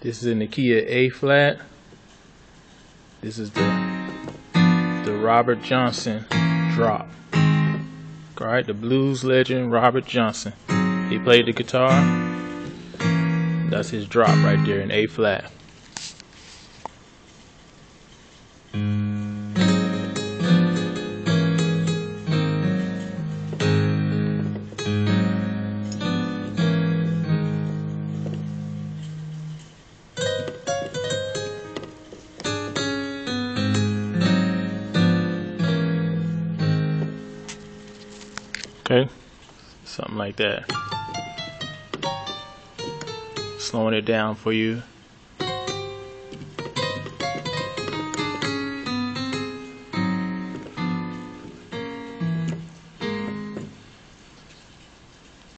This is in the key of A flat. This is the Robert Johnson drop. Alright, the blues legend Robert Johnson. He played the guitar. That's his drop right there in A flat. Okay, something like that. Slowing it down for you.